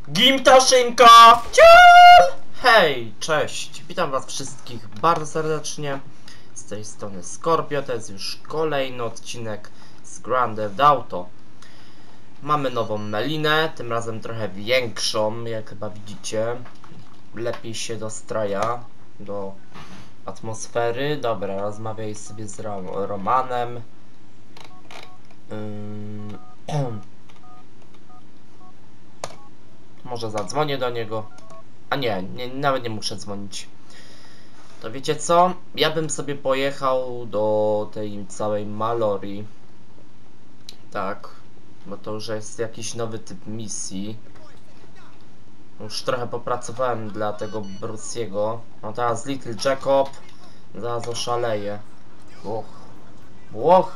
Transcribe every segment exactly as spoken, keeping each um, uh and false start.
Gimtaszynka! Ciao! Hej, cześć! Witam was wszystkich bardzo serdecznie. Z tej strony Scorpio, to jest już kolejny odcinek z Grand Theft Auto. Mamy nową melinę, tym razem trochę większą, jak chyba widzicie. Lepiej się dostraja do atmosfery. Dobra, rozmawiaj sobie z Romanem. Ym... Może zadzwonię do niego. A nie, nie, nawet nie muszę dzwonić. To wiecie co? Ja bym sobie pojechał do tej całej Mallory. Tak. Bo to już jest jakiś nowy typ misji. Już trochę popracowałem dla tego Bruce'ego. No teraz Little Jacob zaraz oszaleje. Włoch. Włoch.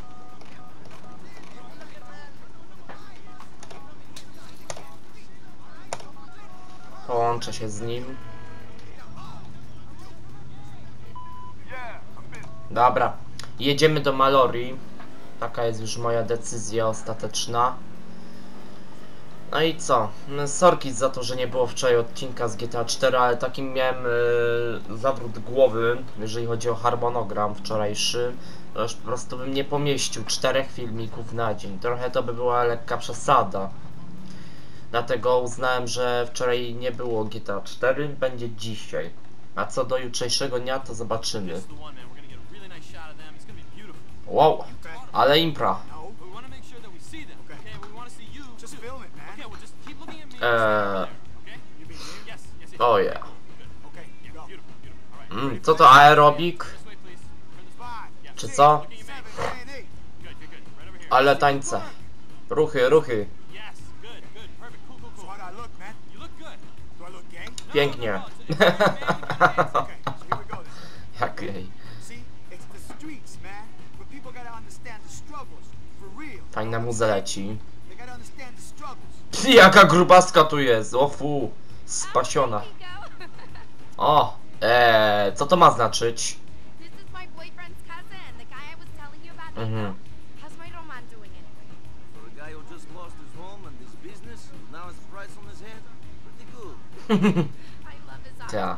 Połączę się z nim. Dobra, jedziemy do Mallory. Taka jest już moja decyzja ostateczna. No i co? Sorki za to, że nie było wczoraj odcinka z G T A cztery, ale takim miałem yy, zawrót głowy, jeżeli chodzi o harmonogram wczorajszy. To już po prostu bym nie pomieścił czterech filmików na dzień. Trochę to by była lekka przesada. Dlatego uznałem, że wczoraj nie było G T A cztery, będzie dzisiaj. A co do jutrzejszego dnia, to zobaczymy. Wow, ale impra. Eee... Oh yeah. Mm, co to aerobik? Czy co? Ale tańce. Ruchy, ruchy. Pięknie. Jak jej. Fajna muza leci. Jaka grubaska tu jest, o fu. Spasiona. O, eee, co to ma znaczyć? Mhm. Ta.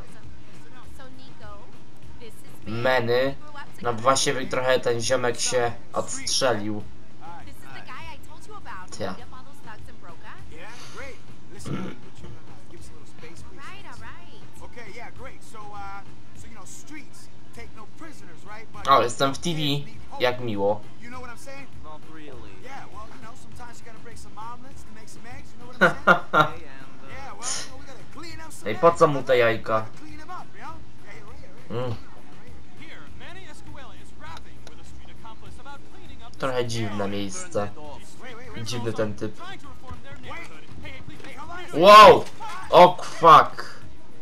Meny. No właściwie trochę ten ziomek się odstrzelił. Ta. O, jestem w T V. Jak miło. Ej, po co mu te jajka? Mm. Trochę dziwne miejsce. I dziwny ten typ. Wow! O fuck!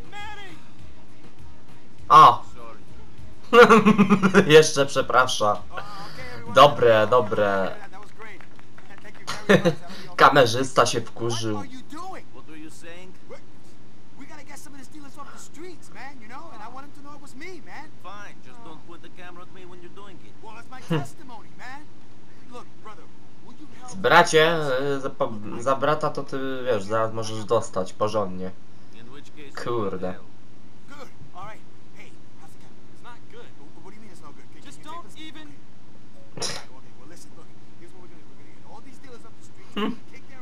A! Jeszcze przepraszam. Dobre, dobre. Kamerzysta się wkurzył. Bracie, za, za brata to ty wiesz, zaraz możesz dostać porządnie. Kurde. Hmm.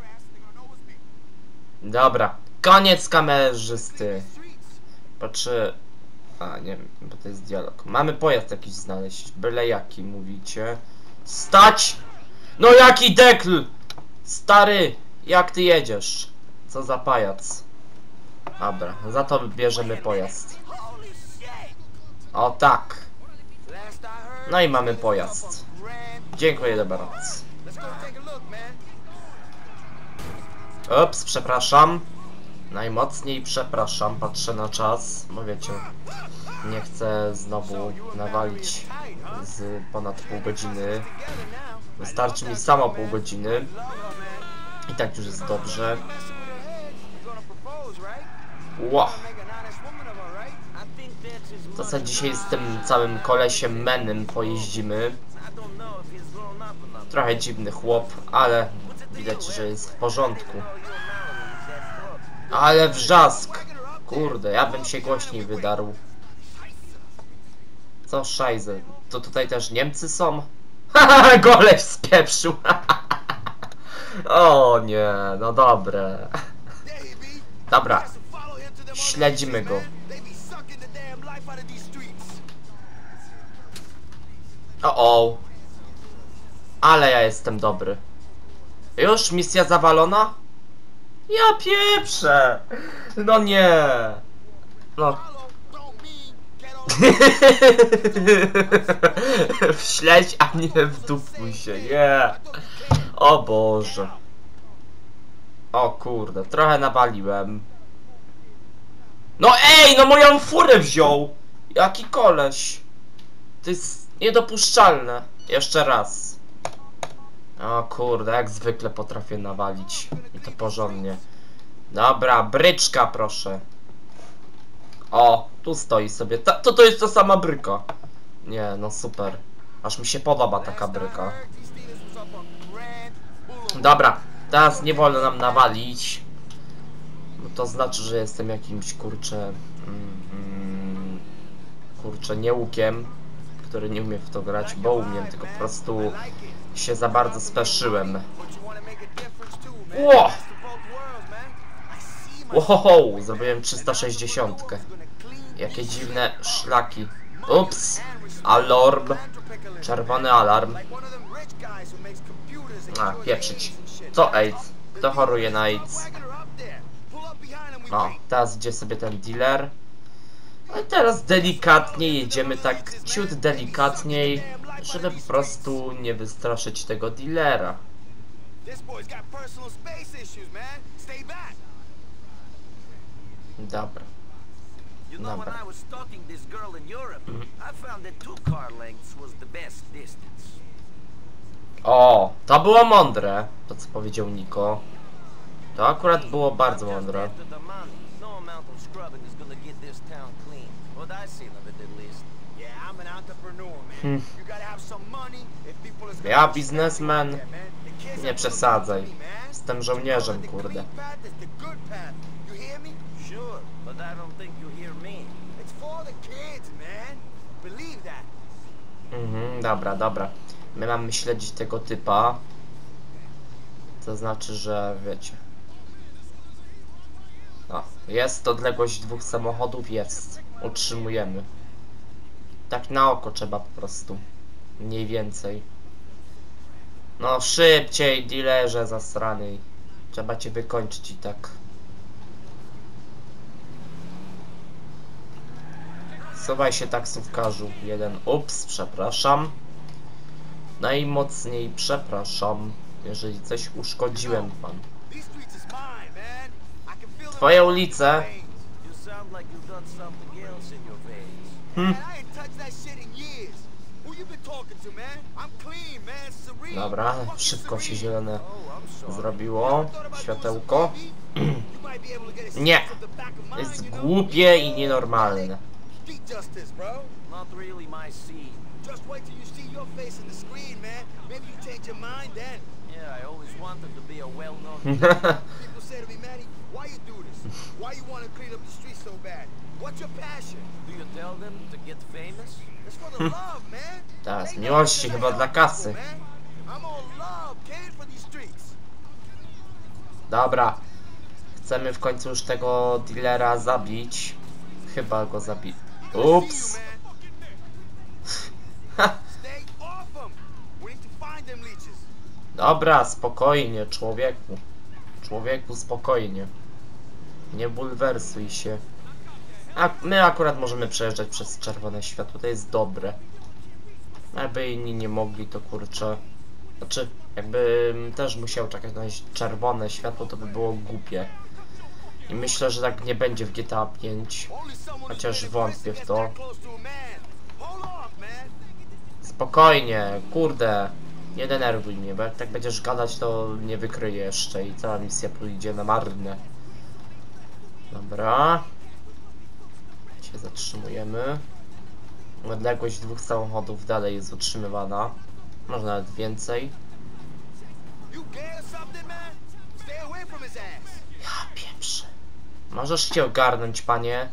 Dobra, koniec kamerzysty. Patrzy. A nie wiem, bo to jest dialog. Mamy pojazd jakiś znaleźć. Byle jaki mówicie. Stać! No jaki dekl! Stary, jak ty jedziesz? Co za pajac. Dobra, za to bierzemy pojazd. O tak. No i mamy pojazd. Dziękuję dobranoc. Ups, przepraszam. Najmocniej przepraszam, patrzę na czas, bo wiecie, nie chcę znowu nawalić z ponad pół godziny. Wystarczy mi samo pół godziny. I tak już jest dobrze. Wow. To co dzisiaj z tym całym kolesiem Menem pojeździmy. Trochę dziwny chłop, ale widać, że jest w porządku. Ale wrzask! Kurde, ja bym się głośniej wydarł. Co szajze? To tutaj też Niemcy są? Haha, goleś spieprzył! O nie, no dobre. Dobra, śledzimy go. O o. Ale ja jestem dobry. Już misja zawalona? Ja pieprzę! No nie! No. Wśledź, a nie wdupuj się, nie! O Boże. O kurde, trochę nawaliłem. No ej, no moją furę wziął! Jaki koleś! To jest niedopuszczalne. Jeszcze raz. O kurde, jak zwykle potrafię nawalić. I to porządnie. Dobra, bryczka proszę. O, tu stoi sobie. Ta, to to jest ta sama bryka. Nie, no super. Aż mi się podoba taka bryka. Dobra, teraz nie wolno nam nawalić. Bo to znaczy, że jestem jakimś kurczę... Mm, kurczę, nieukiem, który nie umie w to grać, bo umiem, tylko po prostu się za bardzo speszyłem. Ło! Łohoho, zrobiłem trzysta sześćdziesiąt. Jakie dziwne szlaki. Ups! Alarm. Czerwony alarm. A, pieprzyć. Co AIDS? Kto choruje na AIDS? O, teraz idzie sobie ten dealer. A teraz delikatnie jedziemy, tak ciut delikatniej, żeby po prostu nie wystraszyć tego dealera. Dobra. Dobra. O, to było mądre, to co powiedział Niko. To akurat było bardzo mądre. Hmm. Ja biznesmen. Nie przesadzaj. Jestem żołnierzem, kurde. Mhm, dobra, dobra. My mamy śledzić tego typa. To znaczy, że wiecie. O, jest odległość dwóch samochodów, jest. Utrzymujemy. Tak na oko trzeba po prostu. Mniej więcej. No szybciej, dealerze zasrany. Trzeba cię wykończyć i tak. Suwaj się taksówkarzu. Jeden. Ups, przepraszam. Najmocniej przepraszam, jeżeli coś uszkodziłem pan. Twoje ulice. Hmm. Dobra, szybko się zielone zrobiło. Światełko. Nie! Jest głupie i nienormalne. Teraz miłości chyba dla kasy. Dobra. Chcemy w końcu już tego dealera zabić. Chyba go zabić. Ups. Dobra, spokojnie, człowieku. Człowieku, spokojnie. Nie bulwersuj się. A my akurat możemy przejeżdżać przez czerwone światło, to jest dobre. Jakby inni nie mogli, to kurczę. Znaczy, jakbym też musiał czekać na czerwone światło, to by było głupie. I myślę, że tak nie będzie w G T A pięć. Chociaż wątpię w to. Spokojnie, kurde. Nie denerwuj mnie, bo jak tak będziesz gadać, to nie wykryję jeszcze i cała misja pójdzie na marne. Dobra. Się zatrzymujemy. Odległość dwóch samochodów dalej jest utrzymywana. Może nawet więcej. Ja pieprzę. Możesz się ogarnąć, panie.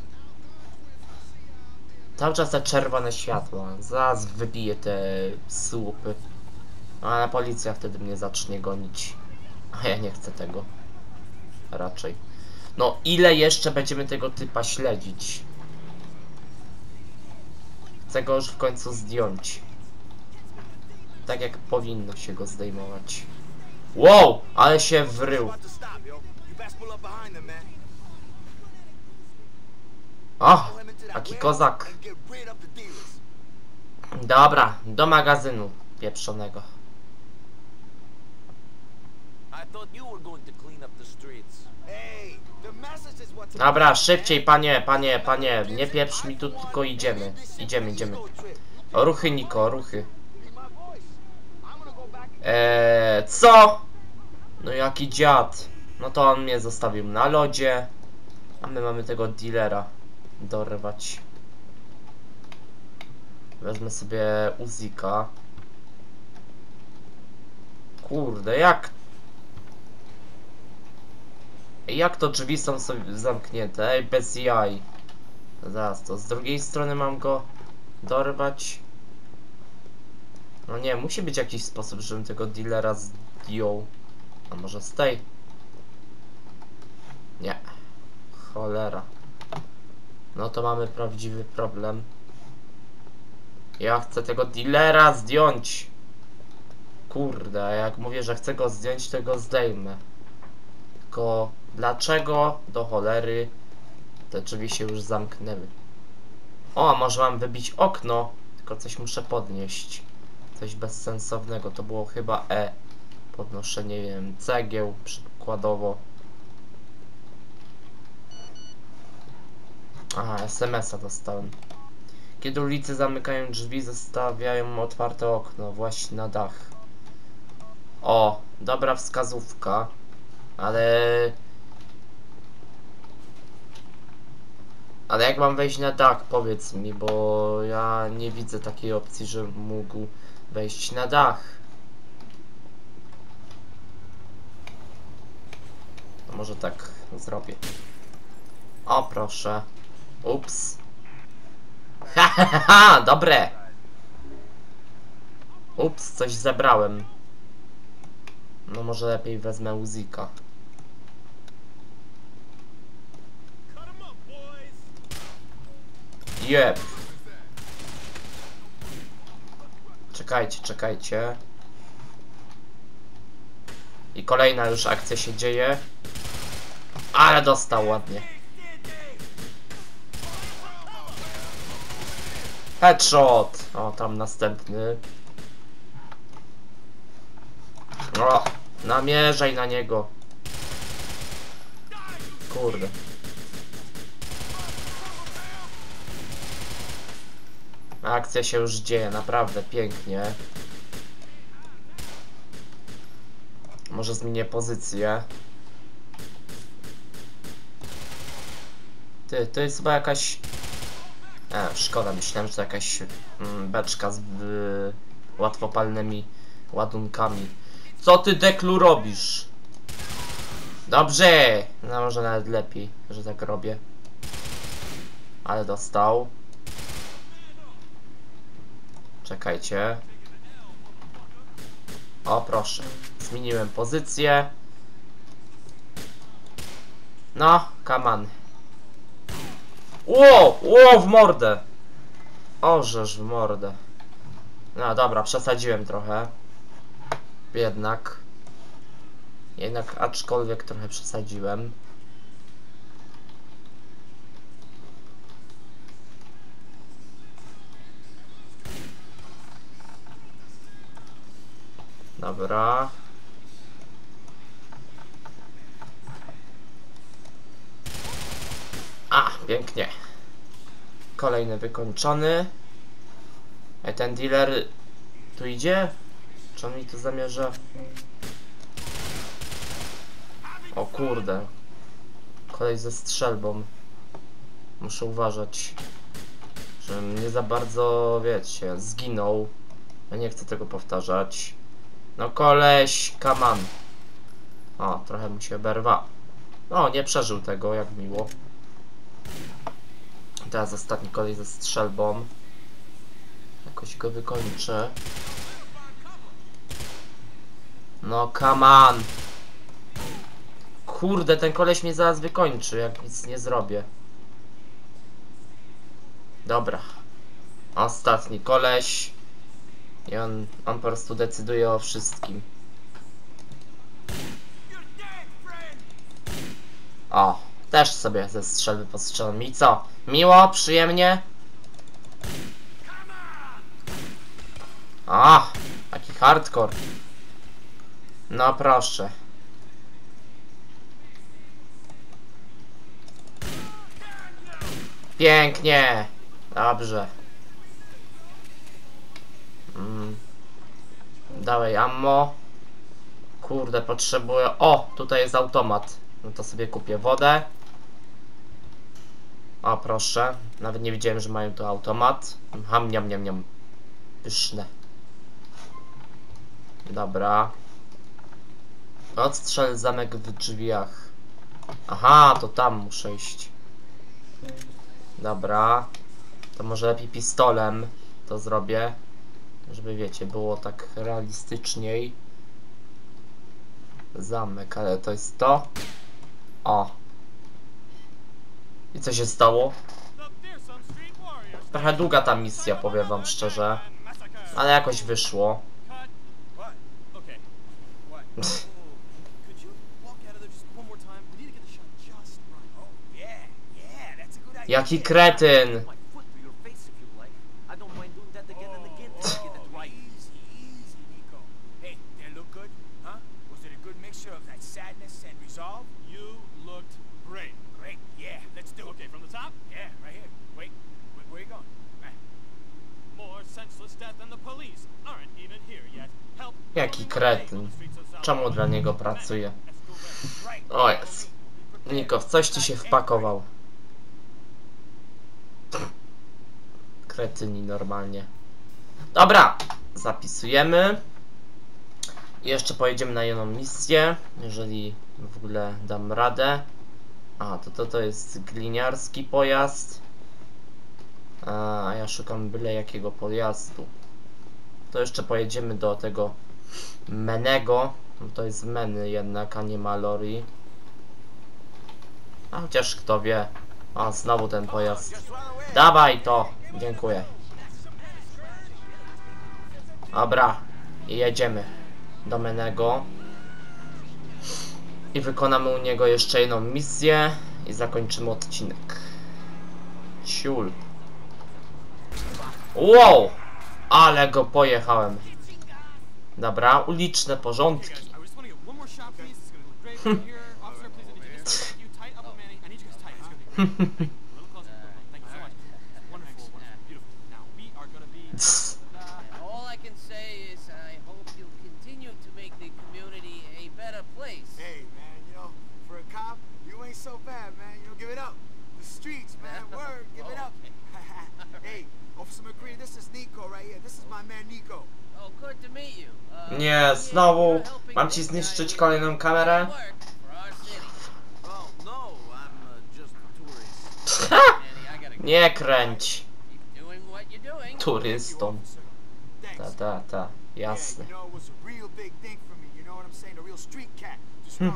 Cały czas te czerwone światła. Zaraz wybiję te słupy. Ale policja wtedy mnie zacznie gonić. A ja nie chcę tego. Raczej. No ile jeszcze będziemy tego typa śledzić? Chcę go już w końcu zdjąć. Tak jak powinno się go zdejmować. Wow! Ale się wrył. O! Jaki kozak. Dobra, do magazynu pieprzonego. Dobra, szybciej, panie, panie, panie. Nie pieprz mi tu, tylko idziemy. Idziemy, idziemy. O, ruchy, Niko, ruchy. Eee, co? No jaki dziad. No to on mnie zostawił na lodzie. A my mamy tego dealera dorwać. Wezmę sobie Uzika. Kurde, jak? Jak to drzwi są sobie zamknięte? Ej, bez jaj. Zaraz, to z drugiej strony mam go dorwać. No nie, musi być jakiś sposób, żebym tego dealera zdjął. A może z tej? Nie. Cholera. No to mamy prawdziwy problem. Ja chcę tego dealera zdjąć. Kurde, a jak mówię, że chcę go zdjąć, to go zdejmę. Tylko dlaczego do cholery te drzwi się już zamknęły? O, może mam wybić okno, tylko coś muszę podnieść. Coś bezsensownego, to było chyba E. Podnoszenie, nie wiem, cegieł przykładowo. Aha, es em es a dostałem. Kiedy ulicy zamykają drzwi, zostawiają otwarte okno, właśnie na dach. O, dobra wskazówka, ale... Ale jak mam wejść na dach, powiedz mi, bo ja nie widzę takiej opcji, że mógł wejść na dach. To może tak zrobię. O, proszę. Ups. Ha, ha, ha, ha, dobre. Ups, coś zebrałem. No może lepiej wezmę Uzika. Jep. Czekajcie, czekajcie. I kolejna już akcja się dzieje. Ale dostał ładnie. Headshot! O, tam następny. O, namierzaj na niego. Kurde. Akcja się już dzieje, naprawdę pięknie. Może zmienię pozycję. Ty, to jest chyba jakaś... E, szkoda, myślałem, że to jakaś mm, beczka z y, łatwopalnymi ładunkami. Co ty, Deklu, robisz? Dobrze! No może nawet lepiej, że tak robię. Ale dostał. Czekajcie. O, proszę. Zmieniłem pozycję. No, come on. Ło! Ło, w mordę! Orzesz w mordę. No dobra, przesadziłem trochę. Jednak. Jednak, aczkolwiek trochę przesadziłem. Dobra. A, pięknie. Kolejny wykończony. A ten dealer tu idzie? Czy on mi tu zamierza? O kurde. Kolej ze strzelbą. Muszę uważać, żebym nie za bardzo, wiecie, zginął. Ja nie chcę tego powtarzać. No koleś, come on. O, trochę mu się oberwa. O, nie przeżył tego, jak miło. Teraz ostatni kolej ze strzelbą. Jakoś go wykończę. No, come on! Kurde, ten koleś mnie zaraz wykończy, jak nic nie zrobię. Dobra. Ostatni koleś. I on, on po prostu decyduje o wszystkim. O, też sobie ze strzelby postrzelam. I co? Miło? Przyjemnie? A, taki hardcore. No proszę. Pięknie. Dobrze. Mm. Dawaj ammo. Kurde, potrzebuję... O, tutaj jest automat. No to sobie kupię wodę. O, proszę. Nawet nie wiedziałem, że mają tu automat. Ham, niam, niam, niam. Pyszne. Dobra. Odstrzel zamek w drzwiach. Aha, to tam muszę iść. Dobra. To może lepiej pistolem to zrobię. Żeby, wiecie, było tak realistyczniej. Zamek, ale to jest to. O. I co się stało? Trochę długa ta misja, powiem wam szczerze. Ale jakoś wyszło. Jaki kretyn! Jaki kretyn. Czemu dla niego pracuję? O jest. Niko, w coś ci się wpakował. Kretyni normalnie. Dobra, zapisujemy. I jeszcze pojedziemy na jedną misję, jeżeli w ogóle dam radę. A, to to, to jest gliniarski pojazd. A, a ja szukam byle jakiego pojazdu. To jeszcze pojedziemy do tego Menego. To jest Meny jednak, a nie Mallory. A chociaż kto wie. A, znowu ten pojazd. Dawaj to! Dziękuję. Dobra. I jedziemy do Menego. I wykonamy u niego jeszcze jedną misję. I zakończymy odcinek. Ciul. Wow! Ale go pojechałem. Dobra, uliczne porządki. Nie, znowu mam ci zniszczyć kolejną kamerę? Nie kręć. Turystą. Ta, ta, ta, jasne. Hm.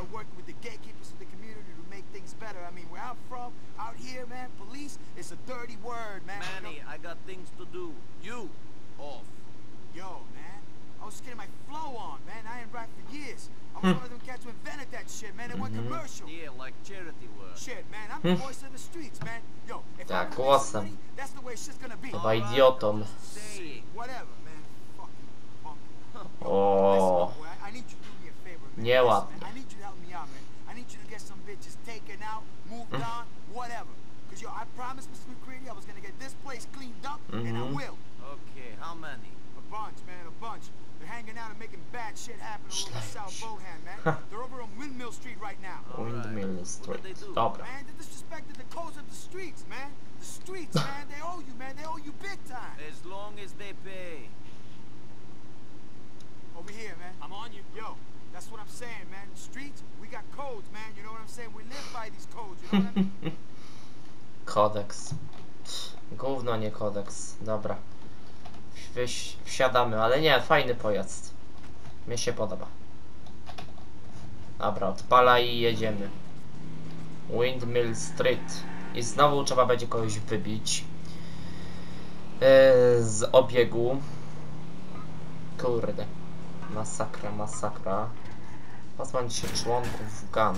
I was getting my flow on, man. I ain't rapped for years. I was one of them cats who invented that shit, man. It went commercial. Yeah, like charity work. Shit, man. I'm the voice of the streets, man. Yo, if Tak, I'm głosem. money, that's the way shit's gonna be. Chyba idiotą. Whatever, man. Fucking punk. O, Listen, boy, I need you to do me a favor, man. nieładnie. Listen, man, I need you to help me out, man. I need you to get some bitches taken out, moved on, whatever. Cause yo, I promised Mister McCready I was gonna get this place cleaned up, and I will. Okay, how many? A bunch, man, a bunch. They're hanging out and making bad shit happen over in South Bohan, man. They're over on Windmill Street right now. Windmill Street. Dobra. Man, they disrespected the codes of the streets, man. The streets, man, they owe you, man. They owe you big time. As long as they pay. Over here, man. I'm on you. Yo, That's what I'm saying, man. Streets, we got codes, man. You know what I'm saying? We live by these codes, you know what I mean? Kodeks. Gówno, nie kodeks. Dobra. Wś wsiadamy, ale nie, fajny pojazd. Mnie się podoba. Dobra, odpala i jedziemy. Windmill Street. I znowu trzeba będzie kogoś wybić. Yy, z obiegu. Kurde. Masakra, masakra. Pozbądź się członków gangu.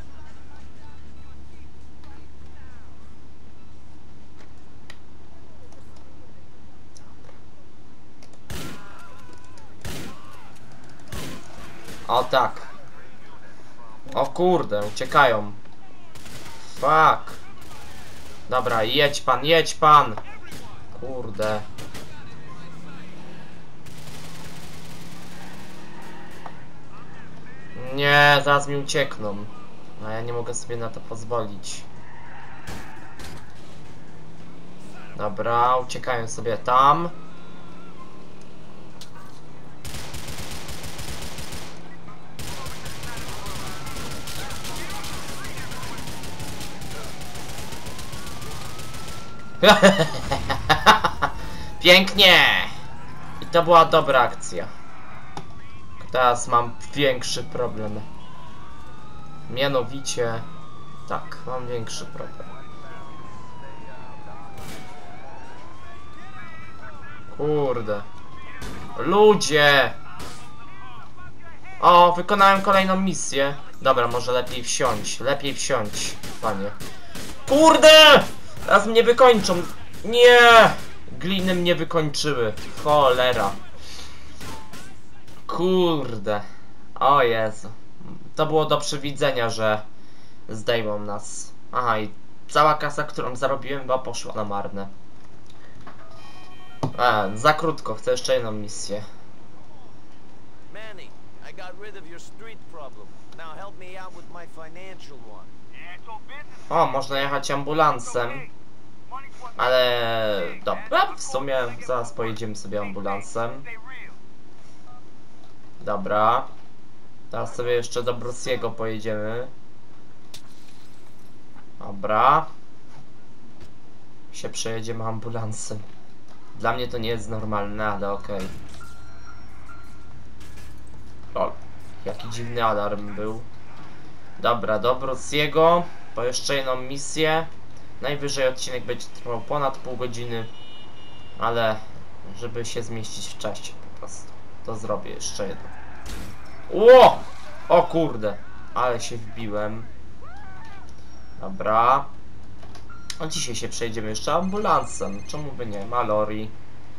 O tak. O kurde, uciekają. Fuck. Dobra, jedź pan, jedź pan. Kurde. Nie, zaraz mi uciekną. A ja nie mogę sobie na to pozwolić. Dobra, uciekają sobie tam. Pięknie! I to była dobra akcja. Teraz mam większy problem. Mianowicie... Tak, mam większy problem. Kurde. Ludzie! O, wykonałem kolejną misję. Dobra, może lepiej wsiąść. Lepiej wsiąść, panie. Kurde! Teraz mnie wykończą. Nie! Gliny mnie wykończyły. Cholera. Kurde. O Jezu. To było do przewidzenia, że zdejmą nas. Aha, i cała kasa, którą zarobiłem, chyba poszła na marne. A, za krótko. Chcę jeszcze jedną misję. Manny, I got rid of your street problem. Now help me out with my financial one. O, można jechać ambulansem. Ale... Dobra, w sumie zaraz pojedziemy sobie ambulansem. Dobra. Teraz sobie jeszcze do Brusiego pojedziemy. Dobra. Się przejedziemy ambulansem. Dla mnie to nie jest normalne, ale okej. Okay. O, jaki dziwny alarm był. Dobra, do Brusiego. Po jeszcze jedną misję. Najwyżej odcinek będzie trwał ponad pół godziny. Ale żeby się zmieścić w czasie po prostu. To zrobię jeszcze jedno. Ło! O kurde. Ale się wbiłem. Dobra. A dzisiaj się przejdziemy jeszcze ambulansem. Czemu by nie? Mallory.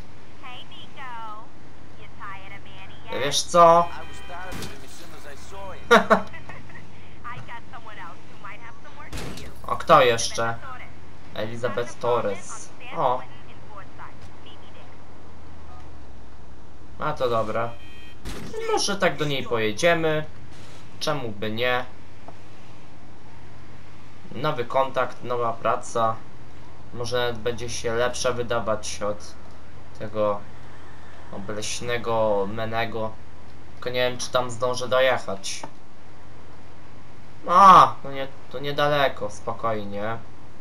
Wiesz co? O, kto jeszcze? Elizabeth Torres. O. A to dobra. Może tak do niej pojedziemy. Czemu by nie? Nowy kontakt, nowa praca. Może nawet będzie się lepsza wydawać od tego obleśnego Menego. Tylko nie wiem, czy tam zdążę dojechać. A, to nie, to niedaleko, spokojnie.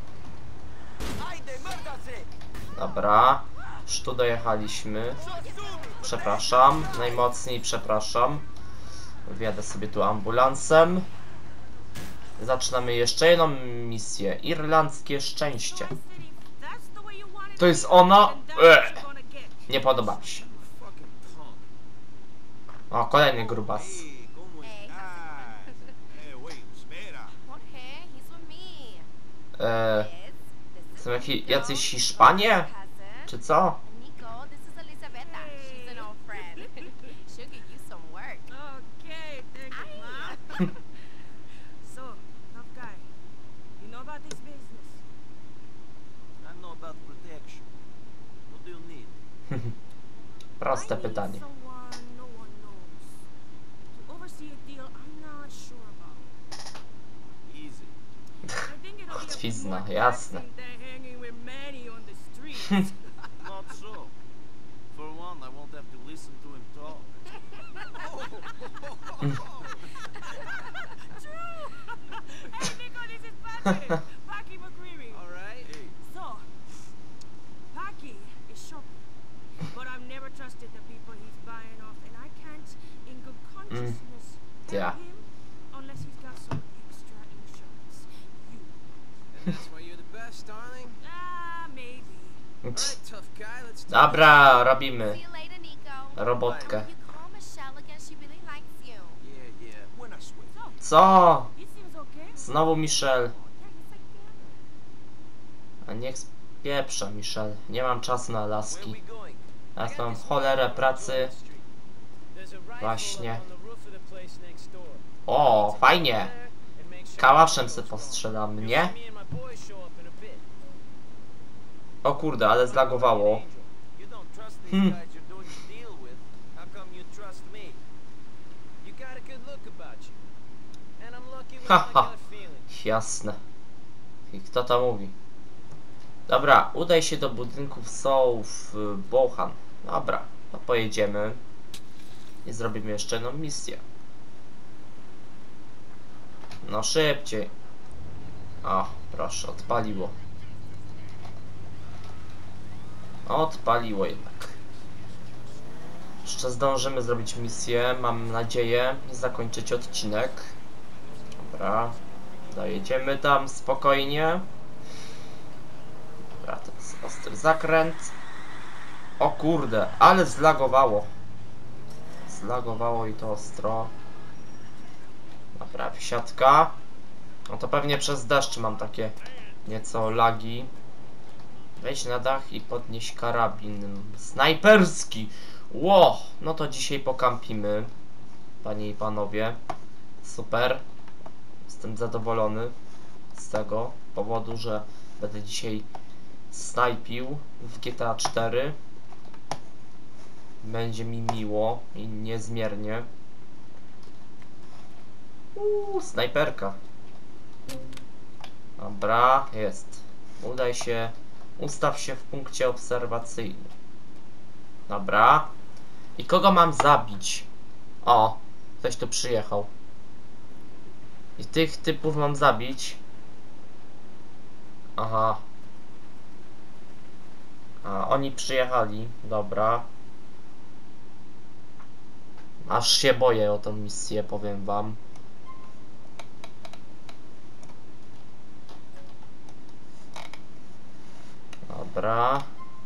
Dobra, już tu dojechaliśmy. Przepraszam, najmocniej przepraszam. Wjadę sobie tu ambulansem. Zaczynamy jeszcze jedną misję. Irlandzkie szczęście. To jest ona? Eee. Nie podoba mi się. O, kolejny grubas. Eee, są jakieś, jacyś Hiszpanie? Czy co? Proste pytanie. Łatwizna, jasne. Paki McCreary. All right. Hey. So, Paki is shopping, but I've never trusted the people he's buying off, and I can't, in good consciousness, help Yeah. him unless he's got some extra insurance. You. And that's why you're the best, darling. Ah, maybe. All right, tough guy. Let's do Dobra, robimy See you later, Nico. robotkę. You call Michelle again, she really likes you. this. Yeah, yeah. When I swear. So, Co? he seems okay. Znowu Michelle. Yeah, he's like the other. A niech spieprza Michelle. Nie mam czasu na Where are laski. we going? Teraz mam cholerę pracy. Właśnie. O, fajnie. Kałaszem se postrzelam, nie? O kurde, ale zlagowało. Hmm. Haha. Jasne. I kto to mówi? Dobra, udaj się do budynków są w Bohan. Dobra, to pojedziemy i zrobimy jeszcze jedną misję. No szybciej. O, proszę, odpaliło. Odpaliło jednak. Jeszcze zdążymy zrobić misję, mam nadzieję, i zakończyć odcinek. Dobra, dojedziemy tam spokojnie. Dobra, to jest ostry zakręt. O kurde, ale zlagowało. Zlagowało i to ostro. Dobra, wsiadka. No to pewnie przez deszcz mam takie nieco lagi. Wejdź na dach i podnieś karabin snajperski. Ło, no to dzisiaj pokampimy, panie i panowie. Super. Jestem zadowolony z tego powodu, że będę dzisiaj snajpił w G T A cztery. Będzie mi miło i niezmiernie. Uuu, snajperka. Dobra, jest. Udaj się, ustaw się w punkcie obserwacyjnym. Dobra. I kogo mam zabić? O, ktoś tu przyjechał. I tych typów mam zabić. Aha. A, oni przyjechali. Dobra. Aż się boję o tą misję, powiem wam. Dobra.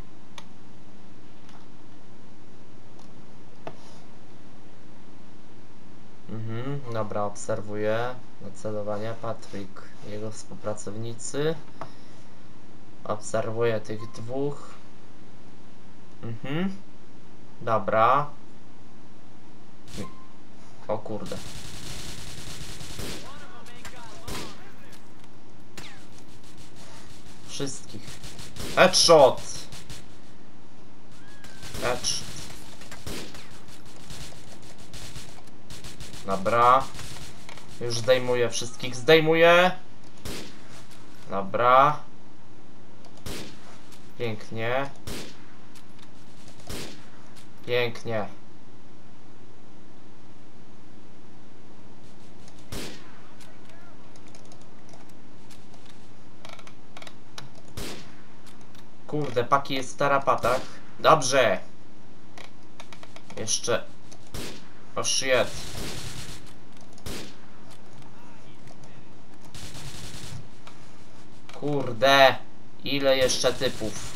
Mhm, dobra, obserwuję nacelowanie. Patryk, jego współpracownicy. Obserwuję tych dwóch. Mhm. Dobra. O kurde. Wszystkich. Headshot! Headshot. Dobra. Już zdejmuję wszystkich. Zdejmuję. Dobra. Pięknie. Pięknie. Kurde, Paki jest w tarapatach. Dobrze. Jeszcze. O shit. Kurde. Ile jeszcze typów?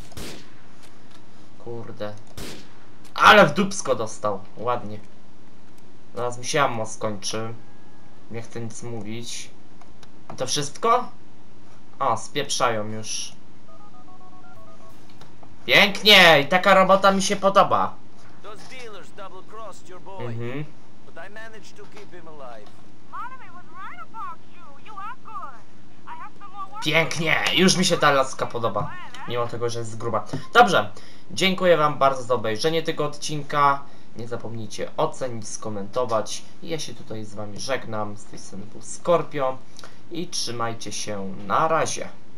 Kurde. Ale w dupsko dostał. Ładnie. Zaraz mi się ammo skończy. Nie chcę nic mówić. I to wszystko? O, spieprzają już. Pięknie! I taka robota mi się podoba. Those dealers double-crossed your boy, Mhm. but I managed to keep him alive. Monomy was right about you. You are good. I have some more work. Pięknie! Już mi się ta laska podoba. Mimo tego, że jest gruba. Dobrze. Dziękuję wam bardzo za obejrzenie tego odcinka. Nie zapomnijcie ocenić, skomentować. I ja się tutaj z wami żegnam. Z tej strony był Skorpio. I trzymajcie się. Na razie.